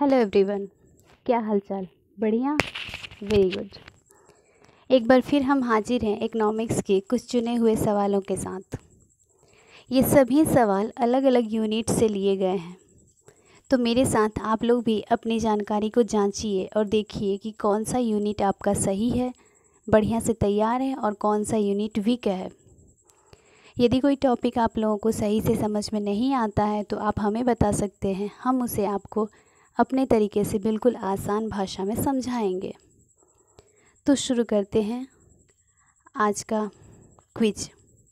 Hello everyone, क्या हालचाल? बढ़िया, वेरी गुड। एक बार फिर हम हाजिर हैं इकोनॉमिक्स के कुछ चुने हुए सवालों के साथ। ये सभी सवाल अलग अलग यूनिट से लिए गए हैं, तो मेरे साथ आप लोग भी अपनी जानकारी को जांचिए और देखिए कि कौन सा यूनिट आपका सही है, बढ़िया से तैयार है और कौन सा यूनिट वीक है। यदि कोई टॉपिक आप लोगों को सही से समझ में नहीं आता है तो आप हमें बता सकते हैं, हम उसे आपको अपने तरीके से बिल्कुल आसान भाषा में समझाएंगे। तो शुरू करते हैं आज का क्विज।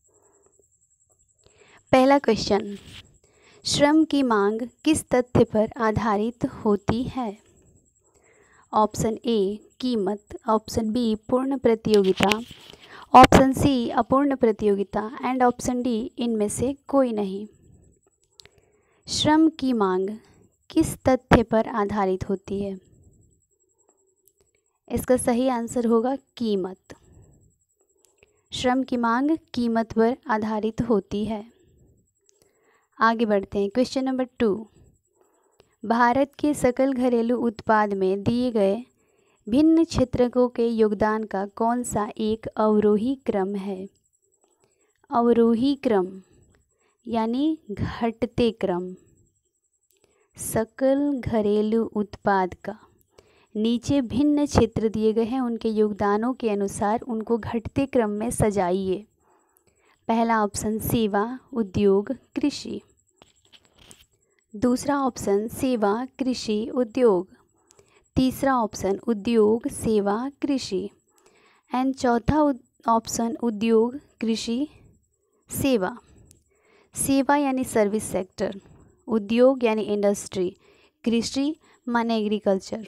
पहला क्वेश्चन, श्रम की मांग किस तथ्य पर आधारित होती है? ऑप्शन ए कीमत, ऑप्शन बी पूर्ण प्रतियोगिता, ऑप्शन सी अपूर्ण प्रतियोगिता एंड ऑप्शन डी इनमें से कोई नहीं। श्रम की मांग किस तथ्य पर आधारित होती है? इसका सही आंसर होगा कीमत। श्रम की मांग कीमत पर आधारित होती है। आगे बढ़ते हैं। क्वेश्चन नंबर 2, भारत के सकल घरेलू उत्पाद में दिए गए भिन्न क्षेत्रकों के योगदान का कौन सा एक अवरोही क्रम है? अवरोही क्रम यानी घटते क्रम। सकल घरेलू उत्पाद का नीचे भिन्न क्षेत्र दिए गए हैं, उनके योगदानों के अनुसार उनको घटते क्रम में सजाइए। पहला ऑप्शन सेवा, उद्योग, कृषि। दूसरा ऑप्शन सेवा, कृषि, उद्योग। तीसरा ऑप्शन उद्योग, सेवा, कृषि एंड चौथा ऑप्शन उद्योग, कृषि, सेवा। सेवा यानी सर्विस सेक्टर, उद्योग यानी इंडस्ट्री, कृषि माने एग्रीकल्चर।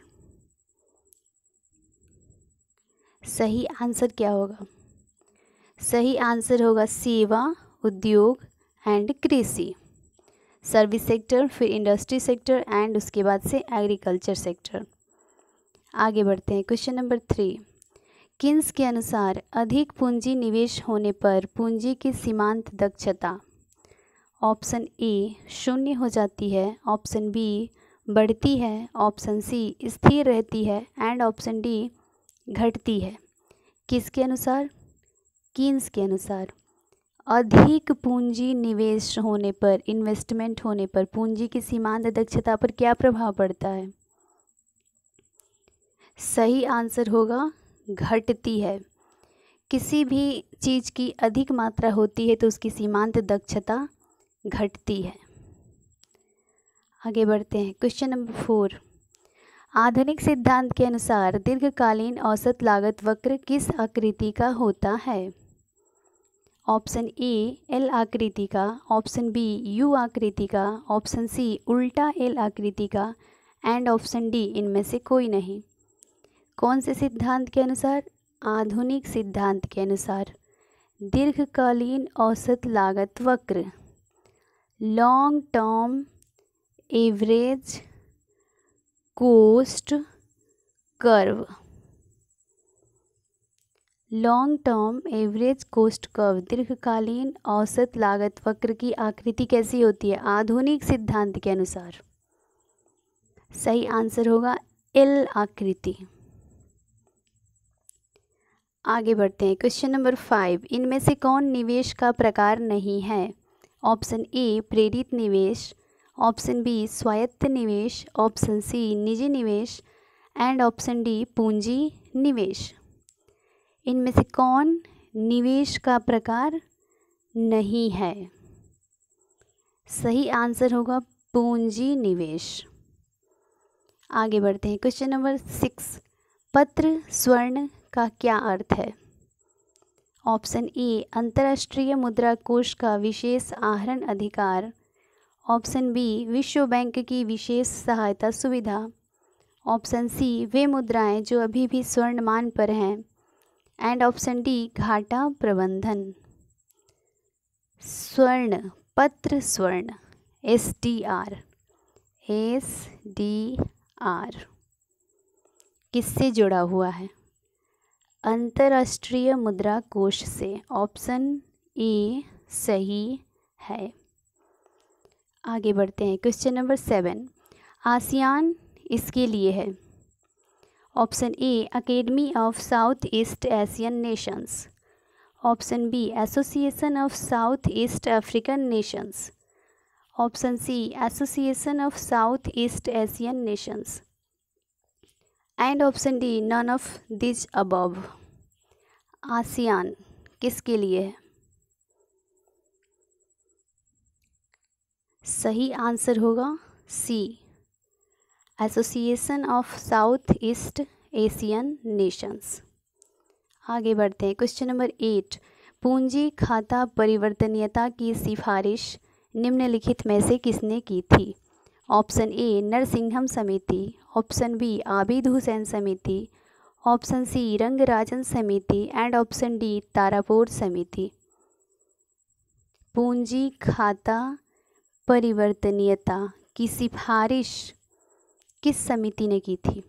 सही आंसर क्या होगा? सही आंसर होगा सेवा, उद्योग एंड कृषि। सर्विस सेक्टर, फिर इंडस्ट्री सेक्टर एंड उसके बाद से एग्रीकल्चर सेक्टर। आगे बढ़ते हैं। क्वेश्चन नंबर 3, किन्स के अनुसार अधिक पूंजी निवेश होने पर पूंजी की सीमांत दक्षता? ऑप्शन ए 0 हो जाती है, ऑप्शन बी बढ़ती है, ऑप्शन सी स्थिर रहती है एंड ऑप्शन डी घटती है। किसके अनुसार? किन्स के अनुसार अधिक पूंजी निवेश होने पर, इन्वेस्टमेंट होने पर पूंजी की सीमांत दक्षता पर क्या प्रभाव पड़ता है? सही आंसर होगा घटती है। किसी भी चीज़ की अधिक मात्रा होती है तो उसकी सीमांत दक्षता घटती है। आगे बढ़ते हैं। क्वेश्चन नंबर 4, आधुनिक सिद्धांत के अनुसार दीर्घकालीन औसत लागत वक्र किस आकृति का होता है? ऑप्शन ए एल आकृति का, ऑप्शन बी यू आकृति का, ऑप्शन सी उल्टा एल आकृति का एंड ऑप्शन डी इनमें से कोई नहीं। कौन से सिद्धांत के अनुसार? आधुनिक सिद्धांत के अनुसार दीर्घकालीन औसत लागत वक्र, long term average cost curve. Long term average cost curve, दीर्घकालीन औसत लागत वक्र की आकृति कैसी होती है आधुनिक सिद्धांत के अनुसार? सही आंसर होगा एल आकृति। आगे बढ़ते हैं। क्वेश्चन नंबर 5, इनमें से कौन निवेश का प्रकार नहीं है? ऑप्शन ए प्रेरित निवेश, ऑप्शन बी स्वायत्त निवेश, ऑप्शन सी निजी निवेश एंड ऑप्शन डी पूंजी निवेश। इनमें से कौन निवेश का प्रकार नहीं है? सही आंसर होगा पूंजी निवेश। आगे बढ़ते हैं। क्वेश्चन नंबर 6, पत्र स्वर्ण का क्या अर्थ है? ऑप्शन ए अंतर्राष्ट्रीय मुद्रा कोष का विशेष आहरण अधिकार, ऑप्शन बी विश्व बैंक की विशेष सहायता सुविधा, ऑप्शन सी वे मुद्राएं जो अभी भी स्वर्ण मान पर हैं एंड ऑप्शन डी घाटा प्रबंधन। स्वर्ण, पत्र स्वर्ण, SDR, किससे जुड़ा हुआ है? अंतर्राष्ट्रीय मुद्रा कोष से। ऑप्शन ए सही है। आगे बढ़ते हैं। क्वेश्चन नंबर 7, आसियान इसके लिए है? Option A academy of South East Asian nations, option B association of South East African nations, option C association of South East Asian nations, and option D none of this above. ASEAN किसके लिए है? सही answer होगा C association of South East Asian nations. आगे बढ़ते हैं। Question number 8, पूंजी खाता परिवर्तनीयता की सिफारिश निम्नलिखित में से किसने की थी? ऑप्शन ए नरसिंघम समिति, ऑप्शन बी आबिद हुसैन समिति, ऑप्शन सी रंगराजन समिति एंड ऑप्शन डी तारापुर समिति। पूंजी खाता परिवर्तनीयता की सिफारिश किस समिति ने की थी?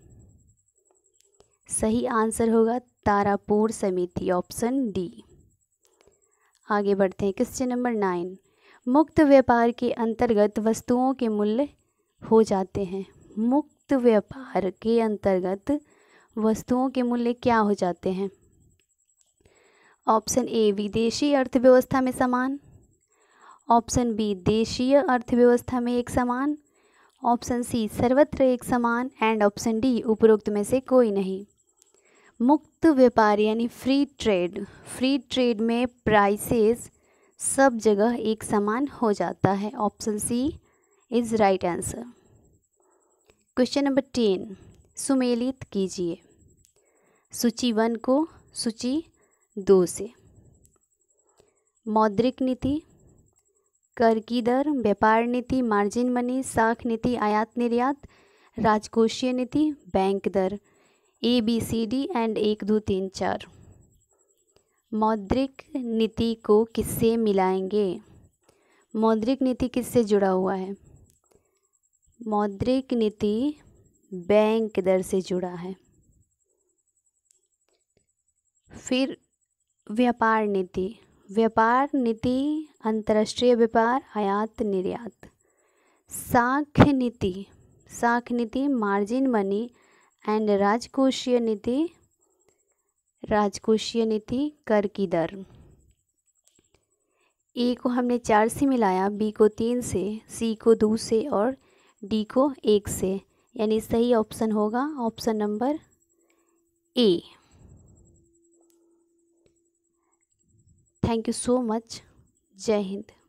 सही आंसर होगा तारापुर समिति, ऑप्शन डी। आगे बढ़ते हैं। क्वेश्चन नंबर 9, मुक्त व्यापार के अंतर्गत वस्तुओं के मूल्य हो जाते हैं। मुक्त व्यापार के अंतर्गत वस्तुओं के मूल्य क्या हो जाते हैं? ऑप्शन ए विदेशी अर्थव्यवस्था में समान, ऑप्शन बी देशीय अर्थव्यवस्था में एक समान, ऑप्शन सी सर्वत्र एक समान एंड ऑप्शन डी उपरोक्त में से कोई नहीं। मुक्त व्यापार यानी फ्री ट्रेड में प्राइसेस सब जगह एक समान हो जाता है। Option C is right answer. Question number 10 सुमेलित कीजिए सूची 1 को सूची 2 से। मौद्रिक नीति, कर की दर, व्यापार नीति, मार्जिन मनी, साख नीति, आयात निर्यात, राजकोषीय नीति, बैंक दर, ABCD एंड 1 2 3 4। मौद्रिक नीति को किससे मिलाएंगे? मौद्रिक नीति किससे जुड़ा हुआ है? मौद्रिक नीति बैंक दर से जुड़ा है। फिर व्यापार नीति अंतर्राष्ट्रीय व्यापार, आयात निर्यात। साख नीति मार्जिन मनी एंड राजकोषीय नीति कर की दर। ए को हमने 4 से मिलाया, बी को 3 से, सी को 2 से और डी को 1 से, यानी सही ऑप्शन होगा option number A. Thank you so much. जय हिंद।